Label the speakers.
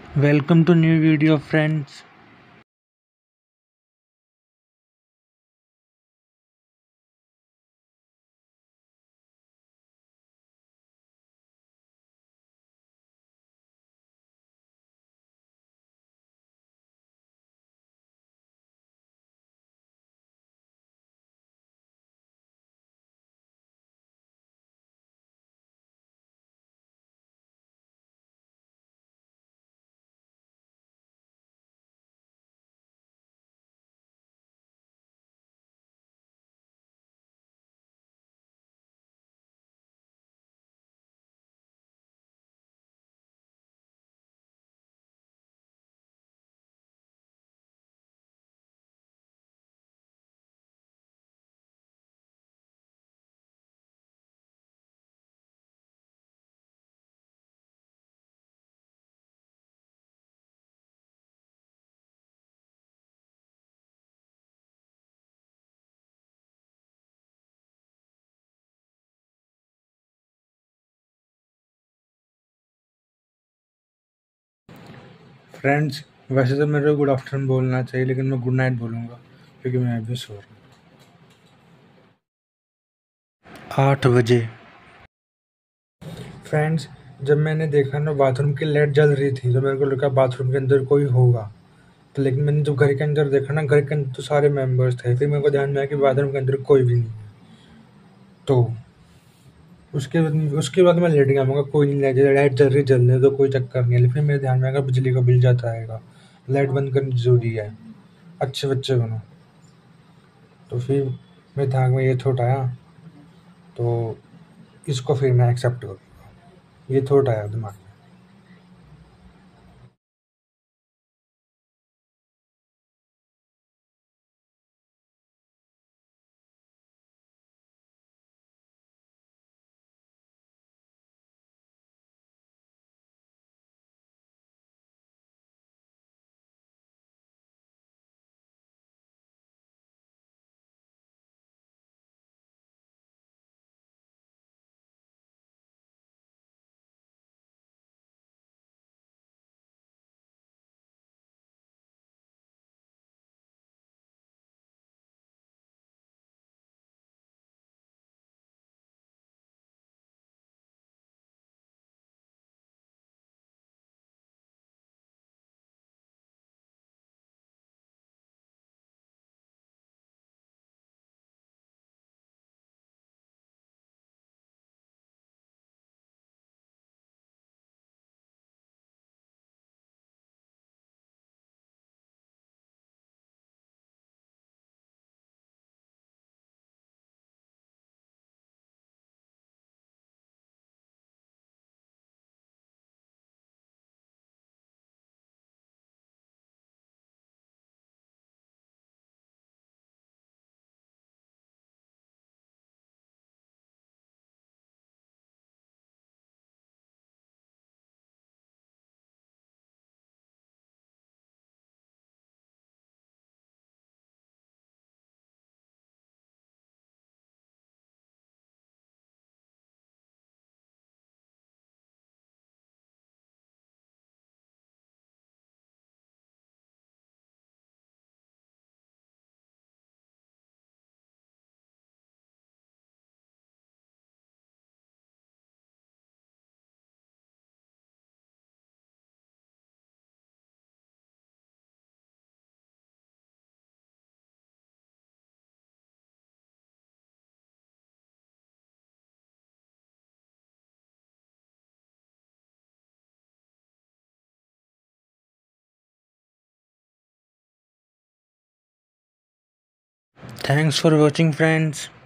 Speaker 1: Welcome to new video friends. Friends, वैसे तो मेरे को गुड आफ्टरनून बोलना चाहिए, लेकिन मैं गुड नाइट बोलूँगा क्योंकि मैं अभी सो रहा हूँ 8 बजे। फ्रेंड्स, जब मैंने देखा ना बाथरूम की लाइट जल रही थी तो मेरे को लगा बाथरूम के अंदर कोई होगा। तो लेकिन मैंने जब घर के अंदर देखा ना, घर के अंदर तो सारे मेंबर्स थे। फिर मेरे को ध्यान में आया कि बाथरूम के अंदर कोई भी नहीं है। तो उसके बाद मैं लेट गया। मगर कोई नहीं, लाइट जल रही जलने तो कोई चक्कर नहीं है। लेकिन मेरे ध्यान में आएगा बिजली का बिल जाता आएगा, लाइट बंद करनी जरूरी है। अच्छे बच्चे बनो। तो फिर मेरे दिमाग में ये थॉट आया, तो इसको फिर मैं एक्सेप्ट करूँगा। ये थॉट आया दिमाग में। Thanks for watching friends.